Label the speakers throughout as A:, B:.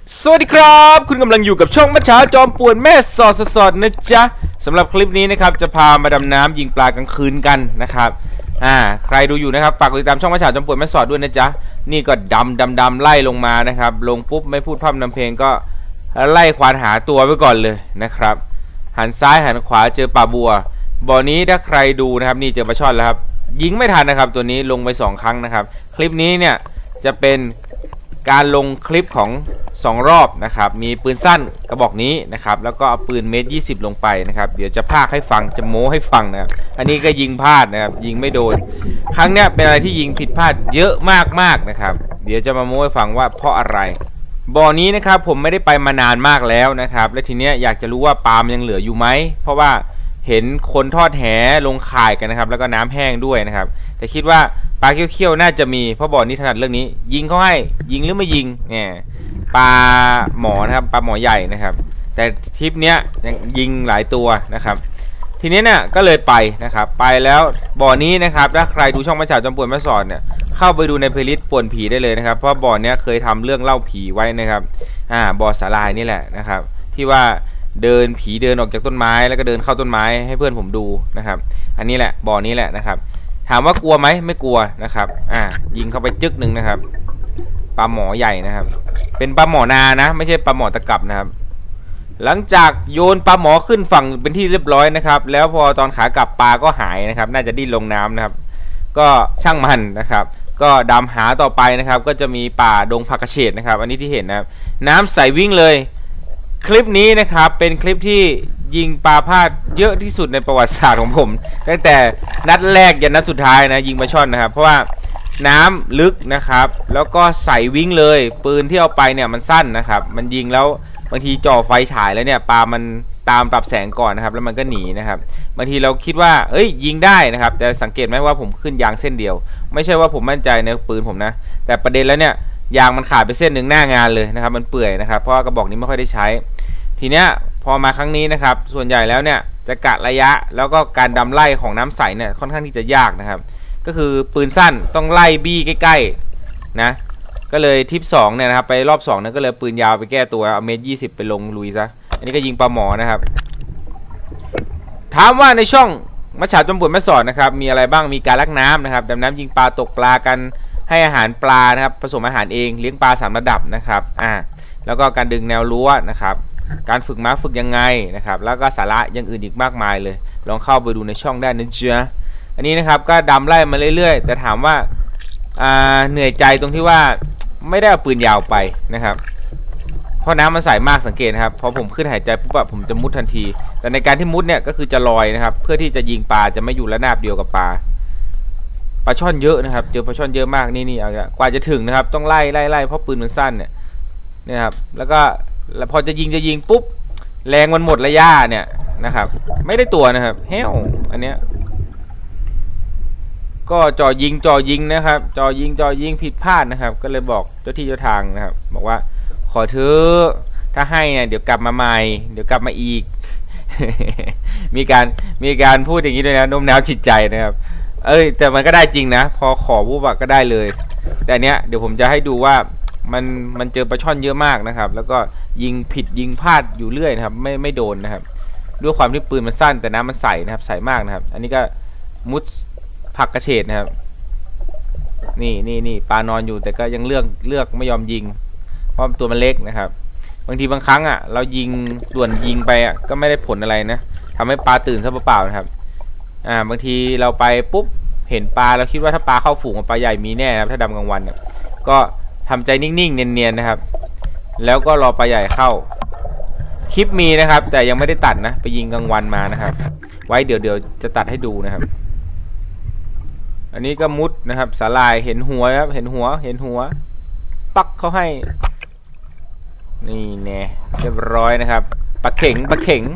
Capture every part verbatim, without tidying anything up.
A: สวัสดีครับคุณกำลังอยู่กับช่องมัจฉาจอมป่วนแม่สอดสอดนะจ๊ะสำหรับคลิปนี้นะครับจะพามาดำน้ำยิงปลากลางคืนกันนะครับอ่าใครดูอยู่นะครับฝากติดตามช่องมัจฉาจอมป่วนแม่สอดด้วยนะจ๊ะนี่ก็ดำดำดำไล่ลงมานะครับลงปุ๊บไม่พูดพร่ำนำเพลงก็ไล่ควานหาตัวไว้ก่อนเลยนะครับหันซ้ายหันขวาเจอปลาบัวบ่อนี้ถ้าใครดูนะครับนี่เจอปลาช่อนแล้วครับยิงไม่ทันนะครับตัวนี้ลงไปสองครั้งนะครับคลิปนี้เนี่ยจะเป็นการลงคลิปของสองรอบนะครับมีปืนสั้นกระบอกนี้นะครับแล้วก็เอาปืนเมตรยี่สิบลงไปนะครับเดี๋ยวจะพากให้ฟังจะโม้ให้ฟังนะครับอันนี้ก็ยิงพลาดนะครับยิงไม่โดนครั้งเนี้ยเป็นอะไรที่ยิงผิดพลาดเยอะมากๆนะครับเดี๋ยวจะมาโม้ให้ฟังว่าเพราะอะไรบ่อนี้นะครับผมไม่ได้ไปมานานมากแล้วนะครับและทีเนี้ยอยากจะรู้ว่าปลายังเหลืออยู่ไหมเพราะว่าเห็นคนทอดแหลงข่ายกันนะครับแล้วก็น้ำแห้งด้วยนะครับแต่คิดว่าปลาเขี้ยวๆน่าจะมีเพราะบ่อนี้ถนัดเรื่องนี้ยิงเขาให้ยิงหรือไม่ยิงเนี่ยปลาหมอนะครับปลาหมอใหญ่นะครับแต่ทริปเนี้ยยังยิงหลายตัวนะครับทีนี้เนี่ยก็เลยไปนะครับไปแล้วบ่อนี้นะครับถ้าใครดูช่องมัจฉาจอมป่วนแม่สอดเนี่ยเข้าไปดูในเพลย์ลิสต์ป่วนผีได้เลยนะครับเพราะบ่อเนี้ยเคยทำเรื่องเล่าผีไว้นะครับอ่าบ่อสาลายนี่แหละนะครับที่ว่าเดินผีเดินออกจากต้นไม้แล้วก็เดินเข้าต้นไม้ให้เพื่อนผมดูนะครับอันนี้แหละบ่อนี้แหละนะครับถามว่ากลัวไหมไม่กลัวนะครับอ่ายิงเข้าไปจึ๊กหนึ่งนะครับปลาหมอใหญ่นะครับเป็นปลาหมอนานะไม่ใช่ปลาหมอตะกับนะครับหลังจากโยนปลาหมอขึ้นฝั่งเป็นที่เรียบร้อยนะครับแล้วพอตอนขากลับปลาก็หายนะครับน่าจะดิ้นลงน้ำนะครับก็ช่างมันนะครับก็ดำหาต่อไปนะครับก็จะมีป่าดงผักกระเฉดนะครับอันนี้ที่เห็นนะครับน้ำใสวิ่งเลยคลิปนี้นะครับเป็นคลิปที่ยิงปลาพลาดเยอะที่สุดในประวัติศาสตร์ของผมตั้งแต่นัดแรกยันนัดสุดท้ายนะยิงปลาช่อนนะครับเพราะว่าน้ำลึกนะครับแล้วก็ใส่วิ่งเลยปืนที่เอาไปเนี่ยมันสั้นนะครับมันยิงแล้วบางทีจ่อไฟฉายแล้วเนี่ยปลามันตามปรับแสงก่อนนะครับแล้วมันก็หนีนะครับบางทีเราคิดว่าเอ้ยยิงได้นะครับแต่สังเกตไหมว่าผมขึ้นยางเส้นเดียวไม่ใช่ว่าผมมั่นใจในปืนผมนะแต่ประเด็นแล้วเนี่ยยางมันขาดไปเส้นหนึ่งหน้างานเลยนะครับมันเปื่อยนะครับเพราะกระบอกนี้ไม่ค่อยได้ใช้ทีเนี้ยพอมาครั้งนี้นะครับส่วนใหญ่แล้วเนี่ยจะกะระยะแล้วก็การดำไล่ของน้ำใสเนี่ยค่อนข้างที่จะยากนะครับก็คือปืนสั้นต้องไล่บี้ใกล้ๆนะก็เลยทิปสองเนี่ยนะครับไปรอบสองนั้นก็เลยปืนยาวไปแก้ตัวเอาเมตรยี่สิบไปลงลุยซะอันนี้ก็ยิงปลาหมอนะครับถามว่าในช่องมัจฉาจอมป่วนแม่สอดนะครับมีอะไรบ้างมีการลักน้ำนะครับดำน้ำยิงปลาตกปลากันให้อาหารปลานะครับผสมอาหารเองเลี้ยงปลาสามระดับนะครับอ่าแล้วก็การดึงแนวรั้วนะครับการฝึกม้าฝึกยังไงนะครับแล้วก็สาระอย่างอื่นอีกมากมายเลยลองเข้าไปดูในช่องได้นะเจ้าอันนี้นะครับก็ดำไล่มาเรื่อยๆแต่ถามว่าเหนื่อยใจตรงที่ว่าไม่ได้เอาปืนยาวไปนะครับเพราะน้ำมันใสมากสังเกตนะครับพอผมขึ้นหายใจปุ๊บผมจะมุดทันทีแต่ในการที่มุดเนี่ยก็คือจะลอยนะครับเพื่อที่จะยิงปลาจะไม่อยู่ระนาบเดียวกับปลาปลาช่อนเยอะนะครับเจอปลาช่อนเยอะมากนี่นี่เอาละกว่าจะถึงนะครับต้องไล่ไล่ไล่เพราะปืนมันสั้นเนี่ยนี่ครับแล้วก็แล้วพอจะยิงจะยิงปุ๊บแรงมันหมดระยะเนี่ยนะครับไม่ได้ตัวนะครับเฮ้วอันเนี้ยก็จ่อยิงจ่อยิงนะครับจ่อยิงจ่อยิงผิดพลาดนะครับก็เลยบอกเจ้าที่เจ้าทางนะครับบอกว่าขอเถอะถ้าให้เนี่ยเดี๋ยวกลับมาใหม่เดี๋ยวกลับมาอีก มีการมีการพูดอย่างนี้ด้วยนะโน้มน้าวจิตใจนะครับเอ้ยแต่มันก็ได้จริงนะพอขอปุ๊บก็ได้เลยแต่เนี้ยเดี๋ยวผมจะให้ดูว่ามันมันเจอปลาช่อนเยอะมากนะครับแล้วก็ยิงผิดยิงพลาดอยู่เรื่อยนะครับไม่ไม่โดนนะครับด้วยความที่ปืนมันสั้นแต่น้ำมันใสนะครับใสมากนะครับอันนี้ก็มุดผักกระเฉดนะครับนี่นี่นี่ปลานอนอยู่แต่ก็ยังเลือกเลือกไม่ยอมยิงเพราะตัวมันเล็กนะครับบางทีบางครั้งอ่ะเรายิงด่วนยิงไปอ่ะก็ไม่ได้ผลอะไรนะทำให้ปลาตื่นซะเปล่าๆนะครับอ่าบางทีเราไปปุ๊บเห็นปลาเราคิดว่าถ้าปลาเข้าฝูงปลาใหญ่มีแน่นะครับถ้าดำกลางวันเนี่ยก็ทำใจนิ่งๆเนียนๆนะครับแล้วก็รอปลาใหญ่เข้าคลิปมีนะครับแต่ยังไม่ได้ตัดนะไปยิงกลางวันมานะครับไว้เดี๋ยวเดี๋ยวจะตัดให้ดูนะครับอันนี้ก็มุดนะครับสาลายเห็นหัวครับเห็นหัวเห็นหัวปักเขาให้นี่แน่เรียบร้อยนะครับปลาเข่งปลาเข่ง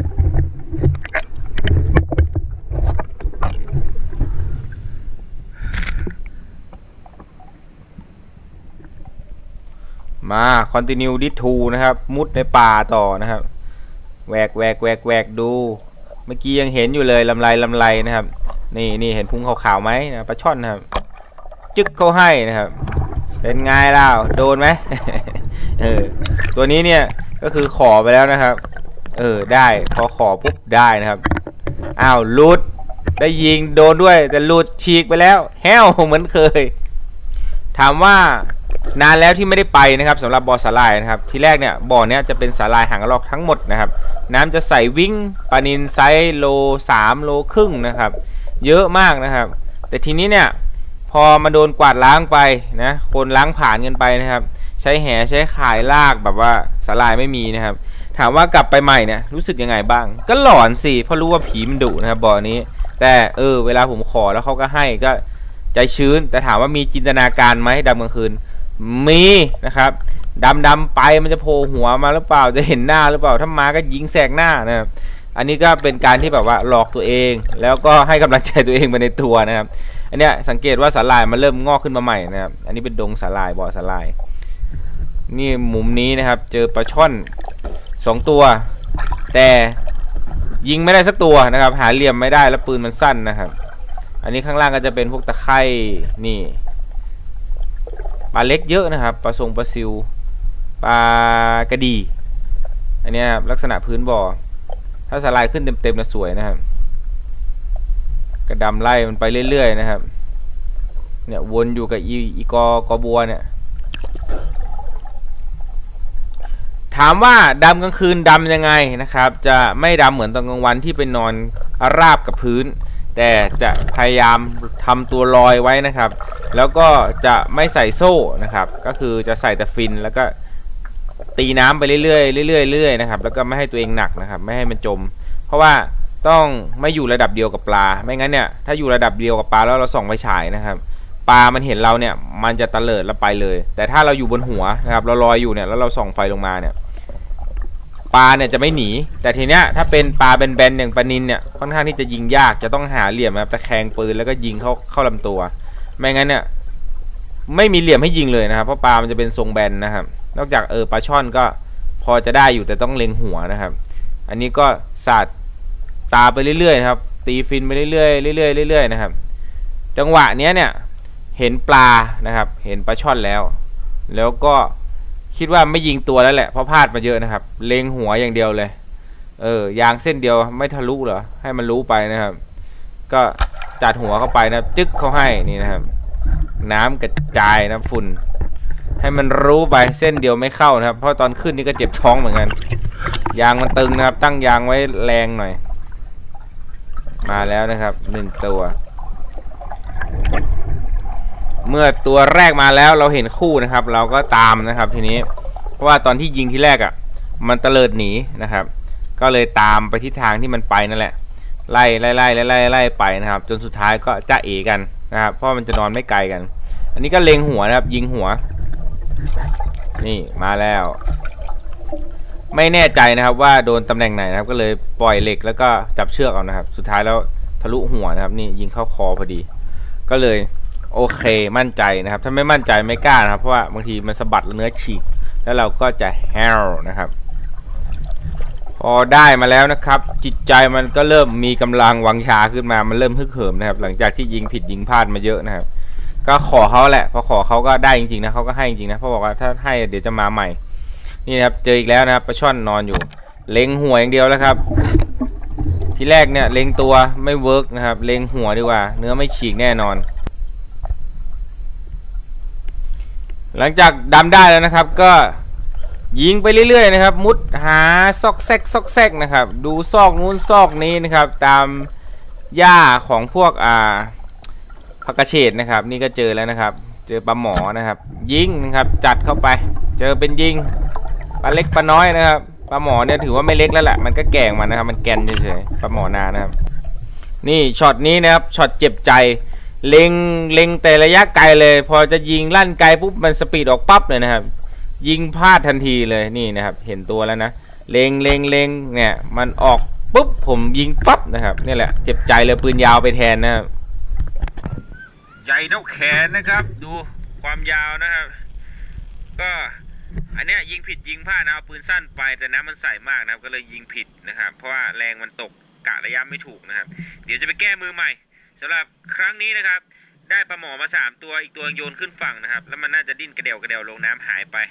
A: มาคอนติเนียดิทูนะครับมุดในป่าต่อนะครับแหวกแหวกแหวกแหวกดูเมื่อกี้ยังเห็นอยู่เลยลำไรลำไรนะครับนี่นี่เห็นพุงขาวๆไหมนะปลาช่อนนะครับจึ๊กเขาให้นะครับเป็นไงล่ะโดนไหม เออตัวนี้เนี่ยก็คือขอไปแล้วนะครับเออได้พอขอปุ๊บได้นะครับอ้าวลุดได้ยิงโดนด้วยแต่ลุดฉีกไปแล้วแห้วเหมือนเคยถามว่านานแล้วที่ไม่ได้ไปนะครับสำหรับบ่อสาหร่ายนะครับทีแรกเนี่ยบ่อเนี้ยจะเป็นสาหร่ายหางกระรอกทั้งหมดนะครับน้ำจะใสวิ่งปลานินไซส์โลสามโลครึ่งนะครับเยอะมากนะครับแต่ทีนี้เนี่ยพอมาโดนกวาดล้างไปนะคนล้างผ่านกันไปนะครับใช้แหใช้ข่ายลากแบบว่าสาหร่ายไม่มีนะครับถามว่ากลับไปใหม่เนี่ยรู้สึกยังไงบ้างก็หลอนสิเพราะรู้ว่าผีมันดุนะครับบ่อนี้แต่เออเวลาผมขอแล้วเขาก็ให้ก็ใจชื้นแต่ถามว่ามีจินตนาการไหมดำกลางคืนมีนะครับดำดำไปมันจะโผล่หัวมาหรือเปล่าจะเห็นหน้าหรือเปล่าถ้ามาก็ยิงแสกหน้านะครับอันนี้ก็เป็นการที่แบบว่าหลอกตัวเองแล้วก็ให้กำลังใจตัวเองไปในตัวนะครับอันเนี้ยสังเกตว่าสาหร่ายมันเริ่มงอกขึ้นมาใหม่นะครับอันนี้เป็นดงสาหร่ายบ่อสาหร่ายนี่มุมนี้นะครับเจอปลาช่อนสองตัวแต่ยิงไม่ได้สักตัวนะครับหาเหลี่ยมไม่ได้แล้วปืนมันสั้นนะครับอันนี้ข้างล่างก็จะเป็นพวกตะไคร่นี่ปลาเล็กเยอะนะครับปลาทรงปลาซิวปลากระดีอันนี้ครับลักษณะพื้นบ่อถ้าสาหร่ายขึ้นเต็มๆนะสวยนะครับกระดำไล่มันไปเรื่อยๆนะครับเนี่ยวนอยู่กับอีอีกอกอบัวเนี่ยถามว่าดำกลางคืนดำยังไงนะครับจะไม่ดำเหมือนตอนกลางวันที่ไปนอนราบกับพื้นแต่จะพยายามทำตัวลอยไว้นะครับแล้วก็จะไม่ใส่โซ่นะครับก็คือจะใส่แต่ฟินแล้วก็ตีน้ำไปเรื่อยๆเรื่อยๆเรื่อยๆนะครับแล้วก็ไม่ให้ตัวเองหนักนะครับไม่ให้มันจมเพราะว่าต้องไม่อยู่ระดับเดียวกับปลาไม่งั้นเนี่ยถ้าอยู่ระดับเดียวกับปลาแล้วเราส่องไฟฉายนะครับปลามันเห็นเราเนี่ยมันจะตะเลิดแล้วไปเลยแต่ถ้าเราอยู่บนหัวนะครับเราลอยอยู่เนี่ยแล้วเราส่องไฟลงมาเนี่ยปลาเนี่ยจะไม่หนีแต่ทีเนี้ยถ้าเป็นปลาแบนๆอย่างปลานิลเนี่ยค่อนข้างที่จะยิงยากจะต้องหาเหลี่ยมแบบตะแคงปืนแล้วก็ยิงเข้าเข้าลำตัวไม่งั้นเนี่ยไม่มีเหลี่ยมให้ยิงเลยนะครับเพราะปลามันจะเป็นทรงแบนนะครับนอกจากเออปลาช่อนก็พอจะได้อยู่แต่ต้องเล็งหัวนะครับอันนี้ก็สาดตาไปเรื่อยๆนะครับตีฟินไปเรื่อยๆเรื่อยๆเรื่อยๆนะครับจังหวะเนี้ยเนี่ยเห็นปลานะครับเห็นปลาช่อนแล้วแล้วก็คิดว่าไม่ยิงตัวแล้วแหละเพราะพลาดมาเยอะนะครับเล็งหัวอย่างเดียวเลยเออยางเส้นเดียวไม่ทะลุเหรอให้มันรู้ไปนะครับก็จัดหัวเข้าไปนะจึ๊กเขาให้นี่นะครับน้ำกระจายนะฝุ่นให้มันรู้ไปเส้นเดียวไม่เข้านะครับเพราะตอนขึ้นนี่ก็เจ็บท้องเหมือนกันยางมันตึงนะครับตั้งยางไว้แรงหน่อยมาแล้วนะครับหนึ่งตัวเมื่อตัวแรกมาแล้วเราเห็นคู่นะครับเราก็ตามนะครับทีนี้เพราะว่าตอนที่ยิงที่แรกอ่ะมันเตลิดหนีนะครับก็เลยตามไปทิศทางที่มันไปนั่นแหละไล่ไล่ไล่ไล่ไล่ไล่ไปนะครับจนสุดท้ายก็จะเอกันนะครับเพราะมันจะนอนไม่ไกลกันอันนี้ก็เล็งหัวนะครับยิงหัวนี่มาแล้วไม่แน่ใจนะครับว่าโดนตำแหน่งไหนนะครับก็เลยปล่อยเหล็กแล้วก็จับเชือกเอานะครับสุดท้ายแล้วทะลุหัวนะครับนี่ยิงเข้าคอพอดีก็เลยโอเคมั่นใจนะครับถ้าไม่มั่นใจไม่กล้านะครับเพราะว่าบางทีมันสะบัดเนื้อฉีกแล้วเราก็จะแฮลนะครับพอได้มาแล้วนะครับจิตใจมันก็เริ่มมีกำลังวังชาขึ้นมามันเริ่มฮึกเหิมนะครับหลังจากที่ยิงผิดยิงพลาดมาเยอะนะครับก็ขอเขาแหละพอขอเขาก็ได้จริงๆนะเขาก็ให้จริงๆนะเพราะบอกว่าถ้าให้เดี๋ยวจะมาใหม่นี่นะครับเจออีกแล้วนะครับปลาช่อนนอนอยู่เล็งหัวอย่างเดียวแล้วครับทีแรกเนี่ยเล็งตัวไม่เวิร์กนะครับเล็งหัวดีกว่าเนื้อไม่ฉีกแน่นอนหลังจากดำได้แล้วนะครับก็ยิงไปเรื่อยๆนะครับมุดหาซอกแซกซอกแซกนะครับดูซอกนู้นซอกนี้นะครับตามหญ้าของพวกอ่าผักกระเฉดนะครับนี่ก็เจอแล้วนะครับเจอปลาหมอนะครับยิงนะครับจัดเข้าไปเจอเป็นยิงปลาเล็กปลาน้อยนะครับปลาหมอเนี่ยถือว่าไม่เล็กแล้วแหละมันก็แก่งมันนะครับมันแกนเฉยๆปลาหมอนานะครับนี่ช็อตนี้นะครับช็อตเจ็บใจเล็งเล็งแต่ระยะไกลเลยพอจะยิงลั่นไกลปุ๊บมันสปีดออกปั๊บเลยนะครับยิงพลาดทันทีเลยนี่นะครับเห็นตัวแล้วนะเล็งเล็งเล็งเนี่ยมันออกปุ๊บผมยิงปั๊บนะครับนี่แหละเจ็บใจเลยปืนยาวไปแทนนะครับใหญ่เท่าแขนนะครับดูความยาวนะครับก็อันเนี้ยยิงผิดยิงพลาดนะเอาปืนสั้นไปแต่น้ำมันใสมากนะครับก็เลยยิงผิดนะครับเพราะว่าแรงมันตกกะระยะไม่ถูกนะครับเดี๋ยวจะไปแก้มือใหม่สำหรับครั้งนี้นะครับได้ปลาหมอมาสามตัวอีกตัวโยนขึ้นฝั่งนะครับแล้วมันน่าจะดิ้นกระเดี่ยวกระเดี่ยวลงน้ำหายไป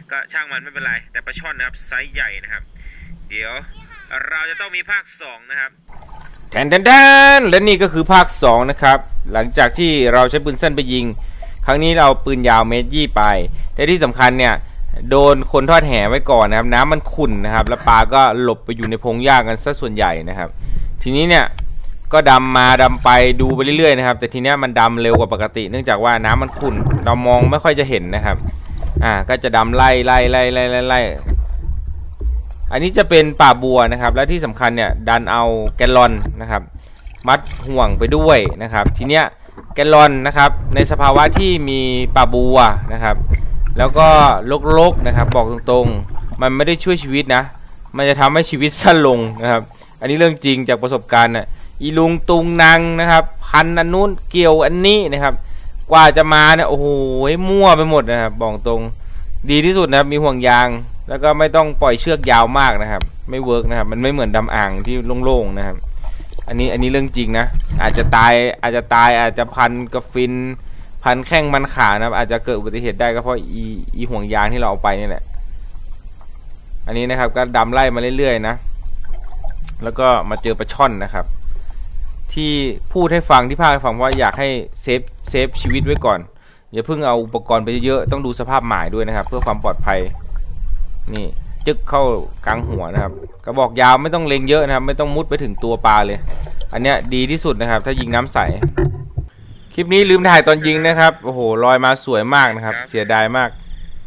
A: ก็ช่างมันไม่เป็นไรแต่ปลาช่อนนะครับไซส์ใหญ่นะครับเดี๋ยวเราจะต้องมีภาคสองนะครับแทนแทนแทนและนี่ก็คือภาคสองนะครับหลังจากที่เราใช้ปืนสั้นไปยิงครั้งนี้เราปืนยาวเมตรยี่ไปแต่ที่สำคัญเนี่ยโดนคนทอดแห่ไว้ก่อนนะครับน้ำมันขุ่นนะครับแล้วปลาก็หลบไปอยู่ในพงหญ้ากันซะส่วนใหญ่นะครับทีนี้เนี่ยก็ดำมาดำไปดูไปเรื่อยๆนะครับแต่ทีเนี้ยมันดำเร็วกว่าปกติเนื่องจากว่าน้ำมันขุ่นเรามองไม่ค่อยจะเห็นนะครับอ่าก็จะดำไล่ไล่ไล่ไล่ไล่ไล่อันนี้จะเป็นป่าบัวนะครับและที่สำคัญเนี่ยดันเอาแกลลอนนะครับมัดห่วงไปด้วยนะครับทีเนี้ยแกลลอนนะครับในสภาวะที่มีป่าบัวนะครับแล้วก็ลกๆนะครับบอกตรงๆมันไม่ได้ช่วยชีวิตนะมันจะทำให้ชีวิตสั้นลงนะครับอันนี้เรื่องจริงจากประสบการณ์น่ะอีลุงตุงนางนะครับพันอันนู้นเกี่ยวอันนี้นะครับกว่าจะมาเนี่ยโอ้โหมั่วไปหมดนะครับบอกตรงดีที่สุดนะครับมีห่วงยางแล้วก็ไม่ต้องปล่อยเชือกยาวมากนะครับไม่เวิร์กนะครับมันไม่เหมือนดำอ่างที่โล่งๆนะครับอันนี้อันนี้เรื่องจริงนะอาจจะตายอาจจะตายอาจจะพันกระฟินพันแข้งมันขานะครับอาจจะเกิดอุบัติเหตุได้ก็เพราะอีอีห่วงยางที่เราเอาไปนี่แหละอันนี้นะครับก็ดำไล่มาเรื่อยๆนะแล้วก็มาเจอปลาช่อนนะครับที่พูดให้ฟังที่พาให้ฟังว่าอยากให้เซฟเซฟชีวิตไว้ก่อนอย่าเพิ่งเอาอุปกรณ์ไปเยอะต้องดูสภาพหมายด้วยนะครับเพื่อความปลอดภัยนี่จึ๊กเข้ากลางหัวนะครับกระบอกยาวไม่ต้องเล็งเยอะนะครับไม่ต้องมุดไปถึงตัวปลาเลยอันเนี้ยดีที่สุดนะครับถ้ายิงน้ำใสคลิปนี้ลืมถ่ายตอนยิงนะครับโอ้โหลอยมาสวยมากนะครับเสียดายมาก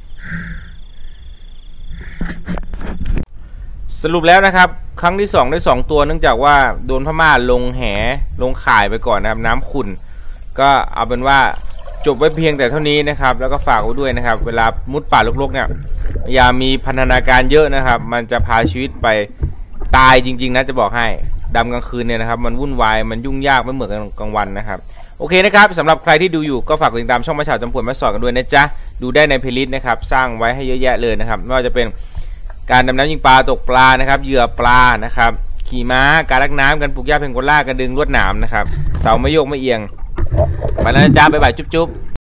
A: สรุปแล้วนะครับครั้งที่สองได้สองตัวเนื่องจากว่าโดนพม่าลงแหลงข่ายไปก่อนนะครับน้ำขุ่นก็เอาเป็นว่าจบไว้เพียงแต่เท่านี้นะครับแล้วก็ฝากไว้ด้วยนะครับเวลามุดป่ารกๆเนี่ยอย่ามีพันธนาการเยอะนะครับมันจะพาชีวิตไปตายจริงๆนะจะบอกให้ดำกลางคืนเนี่ยนะครับมันวุ่นวายมันยุ่งยากไม่เหมือนกลางวันนะครับโอเคนะครับสำหรับใครที่ดูอยู่ก็ฝากติดตามช่องมาชาวจำปวนมาสอนกันด้วยนะจ๊ะดูได้ในเพลย์ลิสต์นะครับสร้างไว้ให้เยอะแยะเลยนะครับไม่ว่าจะเป็นการดำน้ำยิงปลาตกปลานะครับเหยื่อปลานะครับขี่ม้าการลักน้ำกันปลูกหญ้าเพนโกล่ากันดึงลวดหนามนะครับเสาไม่โยกไม่เอียงไปแล้วนะจ๊ะบ๊ายบายจุ๊บ